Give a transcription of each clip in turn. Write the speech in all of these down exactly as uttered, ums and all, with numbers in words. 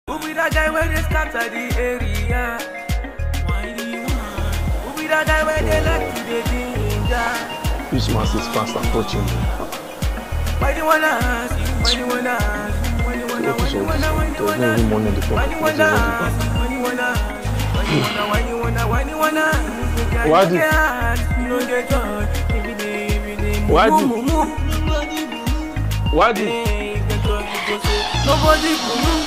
Who be that guy where they scatter the area? Why do you want? Who be that guy where they like to the danger? This man is fast approaching. Why do you wanna ask? Why do you wanna ask? Why do you wanna? Why do you wanna? Why do you wanna? There's no money in the pocket. Why do you wanna ask? Why do you wanna? Why do you wanna? Why do you wanna? Why do you wanna? Why do you? Why do you? Why do you? Nobody move.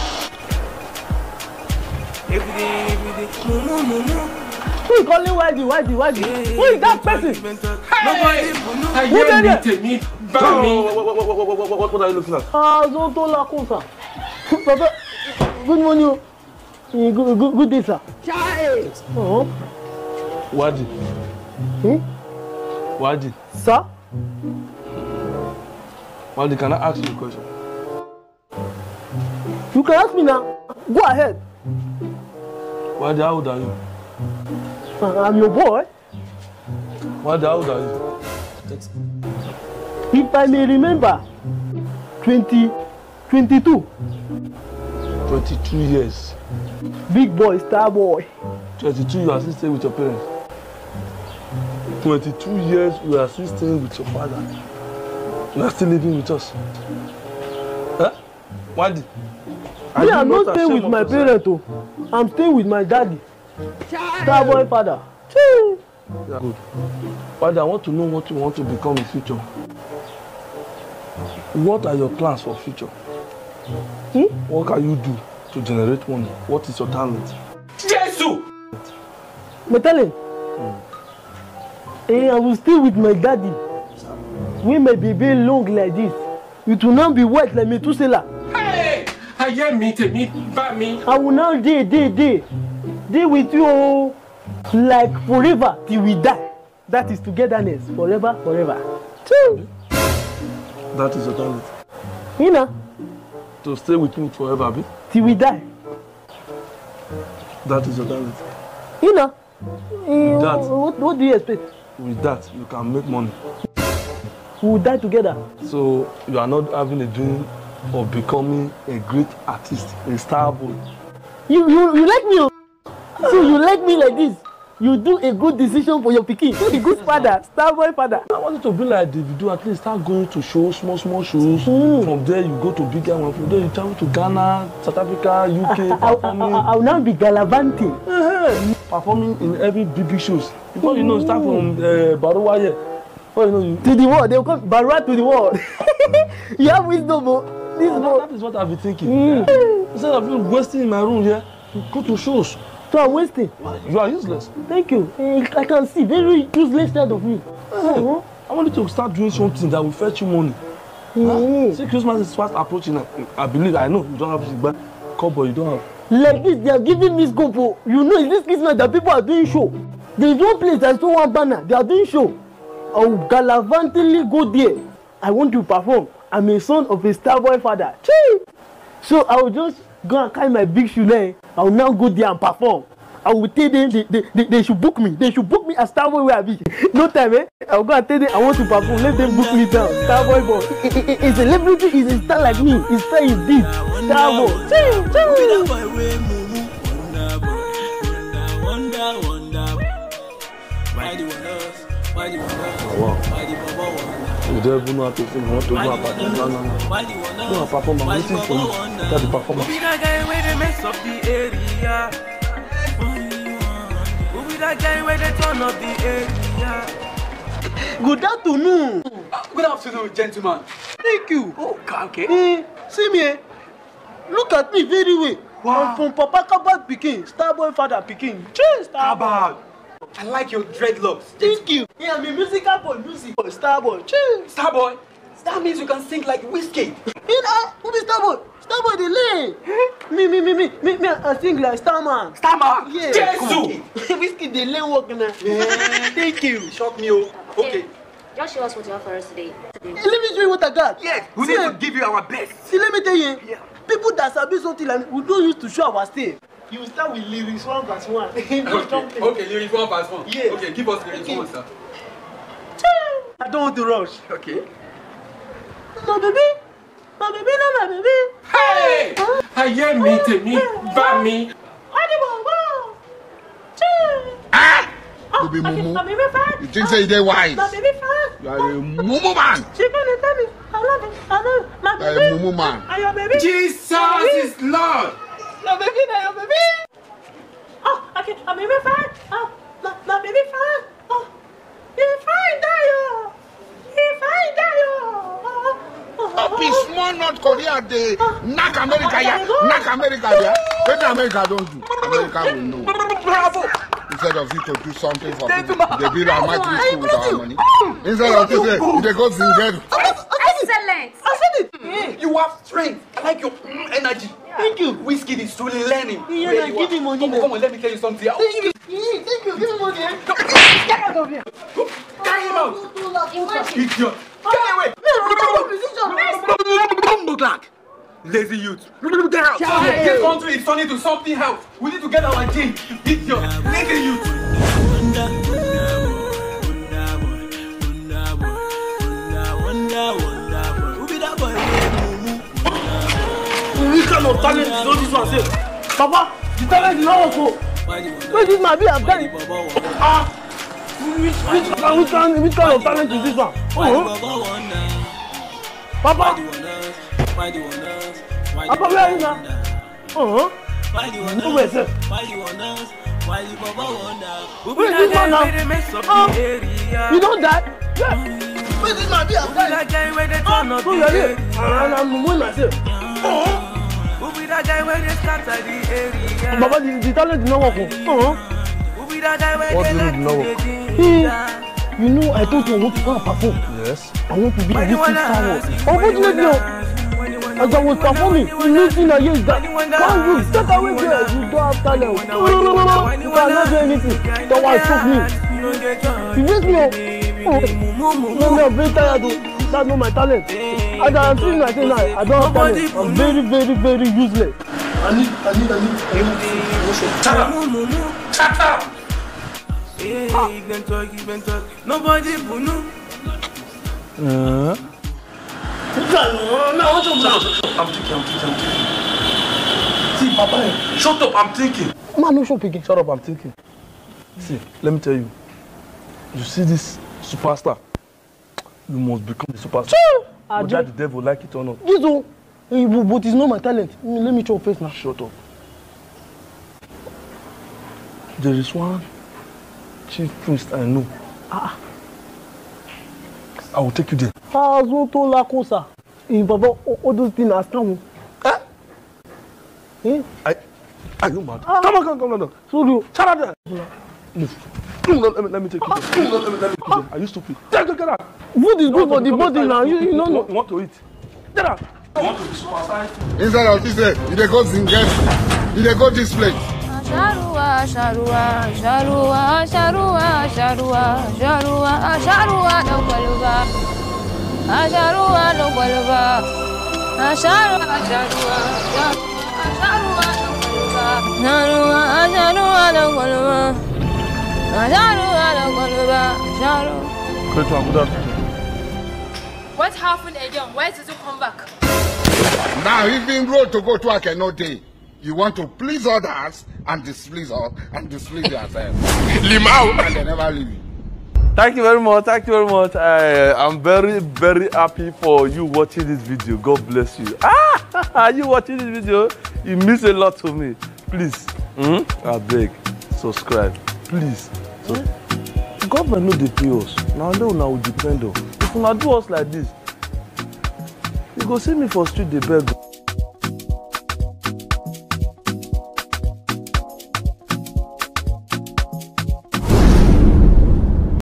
Every day, every day, move, move, move. Who is calling Wadi, Wadi, Wadi? Who is that person? Nobody move. Who is that? What, what, what, what, what, what are you looking at? Ah, Zotola Kosa. Papa, good morning. Good, good, good day, sir. Child. Oh. Wadi. Hmm? Wadi. Sir? Wadi, can I ask you a question? You can ask me now. Go ahead. Wadi, how old are you? Uh, I'm your boy. Wadi, how old are you? If I may remember, twenty, twenty-two. twenty-two years. Big boy, star boy. twenty-two, you are still staying with your parents. twenty-two years, you are still staying with your father. You are still living with us. Huh? Wadi? Me, I'm not staying with my parents. Oh. I'm staying with my daddy. Star boy father. Yeah, good. Wadi, I want to know what you want to become in future. What are your plans for future? Hmm? What can you do to generate money? What is your talent? Jesus! I'm telling. Mm. Hey, I will stay with my daddy. We may be very long like this. It will not be wet like Methuselah. Hey! I hear me, to me, by me. I will now day, day, day. Day with you like forever till we die. That is togetherness. Forever, forever. Choo! That is your talent. You know? To stay with me forever, abi? Till we die. That is your talent. You know? Uh, that. What, what do you expect? With that, you can make money. We will die together. So you are not having a dream of becoming a great artist, a star boy. You, you, you like me? So you like me like this? You do a good decision for your pikin. A good father, star boy father. I wanted to be like Davido, at least start going to shows, small, small shows. Mm. From there, you go to bigger ones. From there, you travel to Ghana, South Africa, U K, I, performing. I, I, I will now be gallivanting. Uh-huh. Performing in every big, big shows. Before you know, start from uh, Baruwa here. Before you know, you... To the world, they will come Barua to the world. You have wisdom, oh. This yeah, that, that is what I've been thinking. Mm. Yeah. Instead of you wasting in my room here, you go to shows. So I'm wasting. You are useless. Thank you. I can see very useless side of you. Uh-huh. I want you to start doing something that will fetch you money. Mm. Huh? See, Christmas is fast approaching. I, I believe, I know you don't have but cowboy, you don't have. Like this, they are giving me scope. Oh. You know, in this Christmas that people are doing show. There is one place I saw one banner. They are doing show. I will gallivantly go there. I want to perform. I'm a son of a star boy father. Chee! So I will just go and carry my big shoe there. I will now go there and perform. I will tell them they, they, they, they should book me. They should book me as star boy where I be. No time, eh? I will go and tell them I want to perform. Let them book me down. Star boy boy. A celebrity is a star like me. His star is this. Star boy. Chee! Chee! Oh, wow. You don't even know how to sing. You want to go and perform. No, no, no. Go and perform. I'm waiting for you. Tell the performer. Who be that guy where they mess up the area? Who be that guy where they turn up the area? Good afternoon. Good afternoon, gentlemen. Thank you. Oh, okay. Eh, see me, eh? Look at me very well. Wow. I'm from Papa Kabad Pikin, star boy father Pikin. Cheers, star boy. Kabad. I like your dreadlocks. Thank you. Yeah, I'm a musical boy, music boy, star boy. Cheers. Starboy, that means you can sing like Whiskey. You know, who be star boy? Star boy, the lane. Me, me, me, me, me, me, I sing like Starman. Starman. Yeah. Jesus. Whiskey, the lane walking now. Yeah. Thank you. Shock me, oh. Okay. Just show us what you have for us today. Let me show you what I got. Yes, we See, need to give you our best. See, let me tell you. Yeah. People that sabi something like we don't use to show our style. You start with lyrics one verse one. Okay, okay, lyrics one verse one. Yes. Okay, give us lyrics Okay. one, sir. I don't want to rush. Okay. My baby, my baby, no, my baby. Hey! I ayé mi tèmi bá mi. Ah! You be mumu. You think say you dey wise? You are a mumu man. She gonna tell me, I love it, I love it. My You are a mumu man. Are your baby? Jesus is Lord. Your baby, now your baby. Oh, okay, my baby fine. Oh, my, my baby fine. Oh, he fine, Dayo. He fine, Dayo. Up is small North Korea dey knack America here, knack America there. Wetin America don do? America will know. Bravo. Instead of you to do something for people, they build a military school with our money. Instead of you, they, they go to bed. Excellent. I said it. You have strength. I like your mm, energy. Thank you. Whiskey is truly learning. Yeah, where yeah, you give are. him money Come on, now. come on, let me tell you something. I'll Thank give you. you. Yeah, thank you. Give me money. Eh? Get out of here. Go. Carry him out. Imagine. Idiot. Get away. Bumbo lazy youth. Get out. Yeah. This country is turning to something else. We need to get our gene. Idiot. Lazy youth. Which kind of talent is all this one say? Papa, the talent is not work. Where this man be have done it? Ah, which which kind which kind which kind of talent is this one? Uh-huh. Papa, Papa, where are you now? Uh-huh. No way, sir. Where is this man now? Ah, you don't die? Yes. Where this man be have done it? Ah, so you are here. And I'm moving myself. Uh-huh. Baba, the, the talent did not work. Uh-huh. What do you mean did not work? Hey, you know, I told you I want to come and perform. Yes. I want to be a whiskey star. Unfortunately, as I was performing, the new thing I hear is that can't you step away there? You don't have talent. You cannot do anything. That was choke me. You wake me up. Oh, no, no, I'm very tired. That's not my talent. As I'm feeling like now, I don't have talent. I'm very, very, very useless. I need, I need, I need, I need to Shut up. Shut up. Nobody will know. Uh, I'm thinking, I'm thinking, I'm thinking. See, Papa, shut up, I'm thinking. Man, no shop again. shut up, I'm thinking. See, let me tell you. You see this superstar? You must become the superstar. I Whether do. the devil like it or not. This one, eh, but but it's not my talent. Let me chop first now. Shut up. There is one chief priest I know. Ah, I will take you there. ah, so to la cosa. Eh, Baba, all all those things are scam. Eh? Eh? I, are you mad? Ah. Come on, come on, come on. Come on. Sorry. Shut up there. Move. No, no, let me, let me take you there. No, let me, let me take you there. Are you stupid? Get, get, get out. Food is good for the Come body inside. now. You, you know, You no. want, you want to eat? Get out. I want to be superstar. Instead of this, eh, you dey go Zingen, you dey go this place. Sharua, Sharua, Sharua, Sharua, Sharua, Sharua, Sharua, no Galuba. Sharua, no Galuba. Sharua, Sharua, Sharua, no Galuba. Sharua, Sharua, no Galuba. Sharua, no Galuba. Sharua. Great one, good afternoon. What happened again? Why did you come back? Now, even road to go to work no day. You want to please others and displease us and displease yourself. Limau, and they never leave you. Thank you very much. Thank you very much. I, I'm very, very happy for you watching this video. God bless you. Ah, are you watching this video? It means a lot to me. Please, hmm? I beg, subscribe. Please. So, government no dey pay us. Now they will depend on. If una do us like this, you go see me for street dey beg.